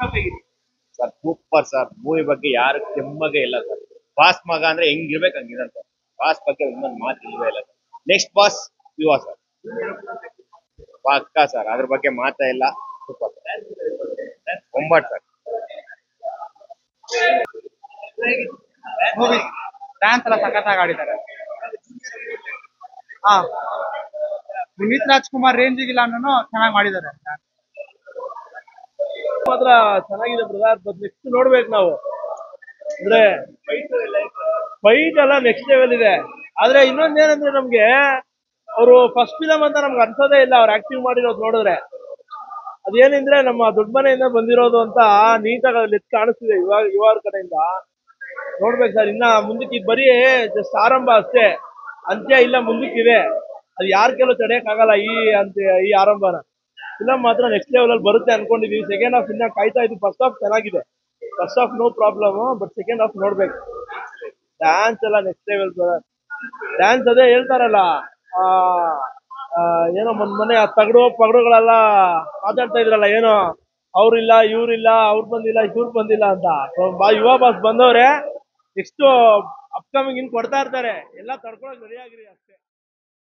Sir super sir, movie ಬಗ್ಗೆ ಯಾರು ಕೆಮ್ಮಗೆ ಇಲ್ಲ ಸರ್. ಬಾಸ್ ಮಗ ಅಂದ್ರೆ ಹೆಂಗಿರ್ಬೇಕು ಹಂಗಿದಾನೆ ಸರ್. ಬಾಸ್ ಬಗ್ಗೆ ಇನ್ನೊಂದು ಮಾತು ಇಲ್ವೇ ಇಲ್ಲ sir. Next boss Yuva sir, ಪಕ್ಕ ಸರ್, ಅದ್ರ ಬಗ್ಗೆ ಮಾತಾ ಇಲ್ಲ. ಸೂಪರ್ ಒಂಬತ್ತು ಸರ್. ಮೂವಿ ಡ್ಯಾನ್ಸ್ ಎಲ್ಲ ಸಖತ್ತಾಗಿ ಆಡಿದ್ದಾರೆ. ಹಾ, ಪುನೀತ್ ರಾಜ್ಕುಮಾರ್ ರೇಂಜಿಗಿಲ್ಲ ಅನ್ನೋನು ಚೆನ್ನಾಗಿ ಮಾಡಿದ್ದಾರೆ. ಮಾತ್ರ ಚೆನ್ನಾಗಿದೆ ಬ್ರದರ್, ಬಟ್ ನೆಕ್ಸ್ಟ್ ನೋಡ್ಬೇಕು ನಾವು. ಅಂದ್ರೆ ಫೈಟ್ ಎಲ್ಲ ನೆಕ್ಸ್ಟ್ ಲೆವೆಲ್ ಇದೆ. ಆದ್ರೆ ಇನ್ನೊಂದೇನಂದ್ರೆ ನಮ್ಗೆ ಅವರು ಫಸ್ಟ್ ಫಿಲಮ್ ಅಂತ ನಮ್ಗೆ ಅನ್ಸೋದೇ ಇಲ್ಲ ಅವ್ರು ಆಕ್ಟಿಂಗ್ ಮಾಡಿರೋದು ನೋಡಿದ್ರೆ. ಅದೇನಿದ್ರೆ ನಮ್ಮ ದೊಡ್ಡ ಮನೆಯಿಂದ ಬಂದಿರೋದು ಅಂತ ನೀಟಾಗಿ ಅದ್ರಲ್ಲಿ ಎದ್ದು ಕಾಣಿಸ್ತಿದೆ ಇವಾಗ ಕಡೆಯಿಂದ. ನೋಡ್ಬೇಕು ಸರ್, ಇನ್ನ ಮುಂದಕ್ಕೆ ಇದು ಬರೀ ಜಸ್ಟ್ ಆರಂಭ ಅಷ್ಟೇ, ಅಂತ್ಯ ಇಲ್ಲ ಮುಂದಕ್ಕಿದೆ. ಅದು ಯಾರ ಕೆಲವು ತಡೆಯಕ್ಕಾಗಲ್ಲ ಈ ಆರಂಭನ. ಫಿಲಮ್ ಮಾತ್ರ ನೆಕ್ಸ್ಟ್ ಲೆವೆಲ್ ಅಲ್ಲಿ ಬರುತ್ತೆ ಅನ್ಕೊಂಡಿದೀವಿ. ಸೆಕೆಂಡ್ ಹಾಫ್ ಇನ್ನ ಕಾಯ್ತಾ ಇದ್ವಿ. ಫಸ್ಟ್ ಹಾಫ್ ಚೆನ್ನಾಗಿದೆ, first half no problem, but second half ನೋಡ್ಬೇಕು. ಡ್ಯಾನ್ಸ್ ಎಲ್ಲ ನೆಕ್ಸ್ಟ್ ಲೆವೆಲ್ ಬ್ರದರ್. ಡ್ಯಾನ್ಸ್ ಅದೇ ಹೇಳ್ತಾರಲ್ಲ, ಆ ಆ, ಏನೋ ಮೊನ್ನೆ ಆ ಪಗಡುಗಳೆಲ್ಲ ಮಾತಾಡ್ತಾ ಇದ್ರಲ್ಲ, ಏನೋ ಅವ್ರಿಲ್ಲ ಇವ್ರಿಲ್ಲ, ಅವ್ರು ಬಂದಿಲ್ಲ ಇವ್ರು ಬಂದಿಲ್ಲ ಅಂತ. ಯುವ ಬಾಸ್ ಬಂದವ್ರೆ, ನೆಕ್ಸ್ಟ್ ಅಪ್ಕಮಿಂಗ್ ಇನ್ ಕೊಡ್ತಾ ಇರ್ತಾರೆ. ಎಲ್ಲ ತಡ್ಕೊಳಕ್ ರೆಡಿ ಆಗಿರಿ ಅಷ್ಟೇ.